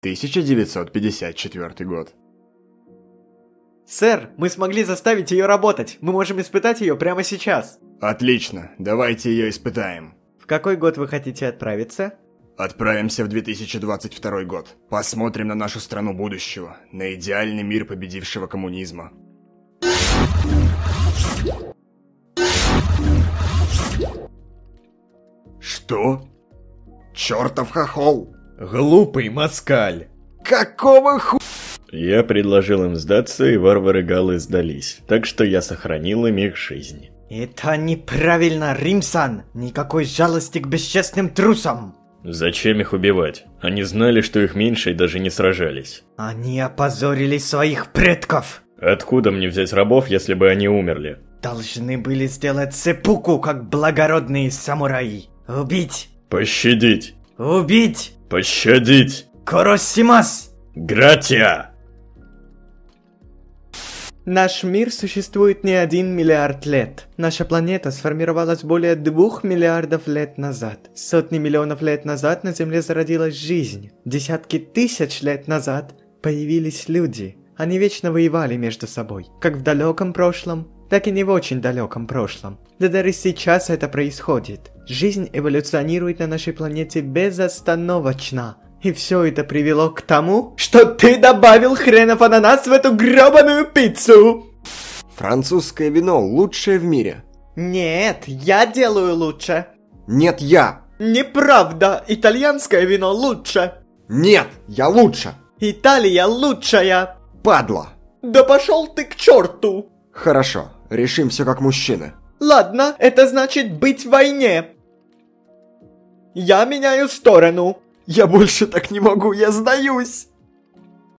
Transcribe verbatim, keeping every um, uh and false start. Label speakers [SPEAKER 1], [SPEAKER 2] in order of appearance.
[SPEAKER 1] тысяча девятьсот пятьдесят четвёртый год.
[SPEAKER 2] Сэр, мы смогли заставить ее работать. Мы можем испытать ее прямо сейчас.
[SPEAKER 1] Отлично, давайте ее испытаем.
[SPEAKER 2] В какой год вы хотите отправиться?
[SPEAKER 1] Отправимся в две тысячи двадцать второй год. Посмотрим на нашу страну будущего, на идеальный мир победившего коммунизма. Что? Чёртов хохол!
[SPEAKER 3] Глупый москаль!
[SPEAKER 1] Какого ху...
[SPEAKER 3] Я предложил им сдаться, и варвары-галы сдались, так что я сохранил им их жизнь.
[SPEAKER 2] Это неправильно, Римсан! Никакой жалости к бесчестным трусам!
[SPEAKER 3] Зачем их убивать? Они знали, что их меньше и даже не сражались.
[SPEAKER 2] Они опозорили своих предков!
[SPEAKER 3] Откуда мне взять рабов, если бы они умерли?
[SPEAKER 2] Должны были сделать сеппуку, как благородные самураи. Убить!
[SPEAKER 3] Пощадить!
[SPEAKER 2] Убить!
[SPEAKER 3] Пощадить!
[SPEAKER 2] Коросимас!
[SPEAKER 3] Гратия!
[SPEAKER 2] Наш мир существует не один миллиард лет. Наша планета сформировалась более двух миллиардов лет назад. Сотни миллионов лет назад на Земле зародилась жизнь. Десятки тысяч лет назад появились люди. Они вечно воевали между собой, как в далеком прошлом, так и не в очень далеком прошлом. Да даже сейчас это происходит. Жизнь эволюционирует на нашей планете безостановочно. И все это привело к тому, что ты добавил хренов ананас в эту грёбаную пиццу!
[SPEAKER 1] Французское вино лучшее в мире.
[SPEAKER 2] Нет, я делаю лучше.
[SPEAKER 1] Нет, я.
[SPEAKER 2] Неправда, итальянское вино лучше.
[SPEAKER 1] Нет, я лучше.
[SPEAKER 2] Италия лучшая.
[SPEAKER 1] Падла.
[SPEAKER 2] Да пошел ты к черту.
[SPEAKER 1] Хорошо, решим все как мужчины.
[SPEAKER 2] Ладно, это значит быть в войне. Я меняю сторону.
[SPEAKER 1] Я больше так не могу, я сдаюсь.